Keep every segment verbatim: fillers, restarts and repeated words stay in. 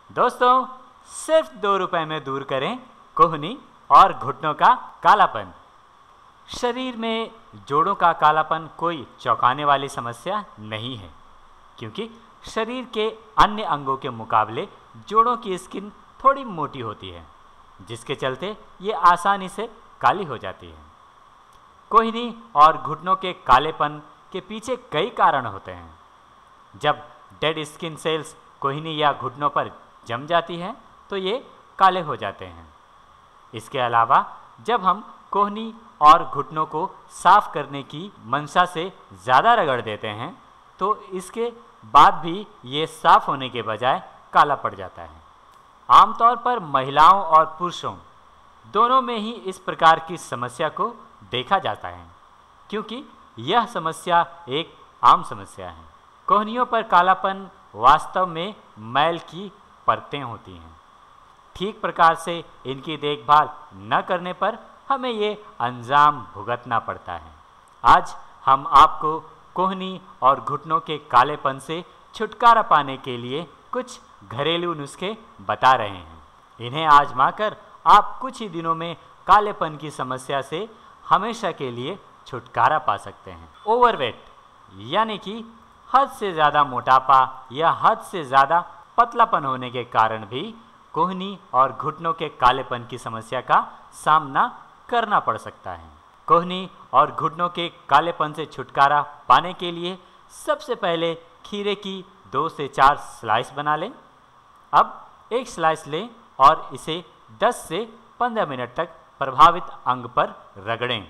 दोस्तों, सिर्फ दो रुपए में दूर करें कोहनी और घुटनों का कालापन। शरीर में जोड़ों का कालापन कोई चौंकाने वाली समस्या नहीं है, क्योंकि शरीर के अन्य अंगों के मुकाबले जोड़ों की स्किन थोड़ी मोटी होती है, जिसके चलते ये आसानी से काली हो जाती है। कोहनी और घुटनों के कालेपन के पीछे कई कारण होते हैं। जब डेड स्किन सेल्स कोहनी या घुटनों पर जम जाती हैं तो ये काले हो जाते हैं। इसके अलावा जब हम कोहनी और घुटनों को साफ करने की मंशा से ज़्यादा रगड़ देते हैं तो इसके बाद भी ये साफ होने के बजाय काला पड़ जाता है। आमतौर पर महिलाओं और पुरुषों दोनों में ही इस प्रकार की समस्या को देखा जाता है, क्योंकि यह समस्या एक आम समस्या है। कोहनियों पर कालापन वास्तव में मैल की परतें होती हैं। ठीक प्रकार से इनकी देखभाल न करने पर हमें ये अंजाम भुगतना पड़ता है। आज हम आपको कोहनी और घुटनों के कालेपन से छुटकारा पाने के लिए कुछ घरेलू नुस्खे बता रहे हैं। इन्हें आजमाकर आप कुछ ही दिनों में कालेपन की समस्या से हमेशा के लिए छुटकारा पा सकते हैं। ओवरवेट यानी कि हद से ज़्यादा मोटापा या हद से ज़्यादा पतलापन होने के कारण भी कोहनी और घुटनों के कालेपन की समस्या का सामना करना पड़ सकता है। कोहनी और घुटनों के कालेपन से छुटकारा पाने के लिए सबसे पहले खीरे की दो से चार स्लाइस बना लें। अब एक स्लाइस लें और इसे दस से पंद्रह मिनट तक प्रभावित अंग पर रगड़ें।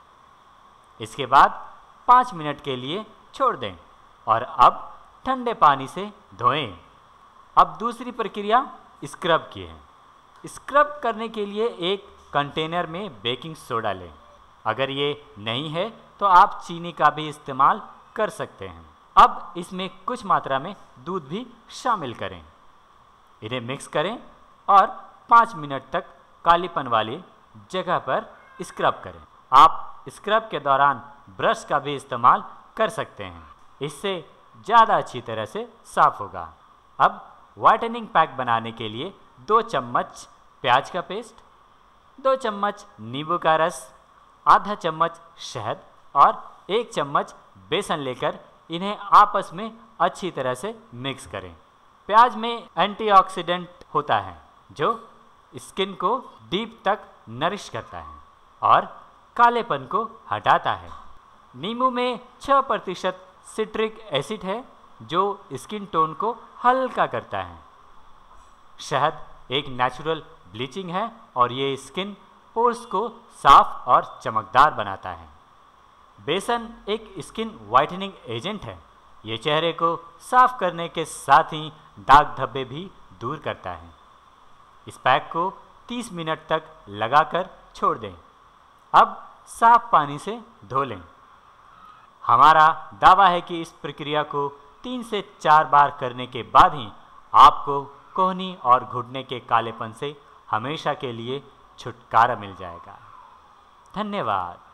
इसके बाद पाँच मिनट के लिए छोड़ दें और अब ठंडे पानी से धोएं। अब दूसरी प्रक्रिया स्क्रब की है। स्क्रब करने के लिए एक कंटेनर में बेकिंग सोडा लें। अगर ये नहीं है तो आप चीनी का भी इस्तेमाल कर सकते हैं। अब इसमें कुछ मात्रा में दूध भी शामिल करें। इन्हें मिक्स करें और पाँच मिनट तक कालीपन वाली जगह पर स्क्रब करें। आप स्क्रब के दौरान ब्रश का भी इस्तेमाल कर सकते हैं, इससे ज़्यादा अच्छी तरह से साफ होगा। अब व्हाइटनिंग पैक बनाने के लिए दो चम्मच प्याज का पेस्ट, दो चम्मच नींबू का रस, आधा चम्मच शहद और एक चम्मच बेसन लेकर इन्हें आपस में अच्छी तरह से मिक्स करें। प्याज में एंटीऑक्सीडेंट होता है जो स्किन को डीप तक नरिश करता है और कालेपन को हटाता है। नींबू में छः प्रतिशत सिट्रिक एसिड है जो स्किन टोन को हल्का करता है। शहद एक नेचुरल ब्लीचिंग है और ये स्किन पोर्स को साफ और चमकदार बनाता है। बेसन एक स्किन वाइटनिंग एजेंट है। ये चेहरे को साफ करने के साथ ही दाग धब्बे भी दूर करता है। इस पैक को तीस मिनट तक लगाकर छोड़ दें। अब साफ पानी से धो लें। हमारा दावा है कि इस प्रक्रिया को तीन से चार बार करने के बाद ही आपको कोहनी और घुटने के कालेपन से हमेशा के लिए छुटकारा मिल जाएगा। धन्यवाद।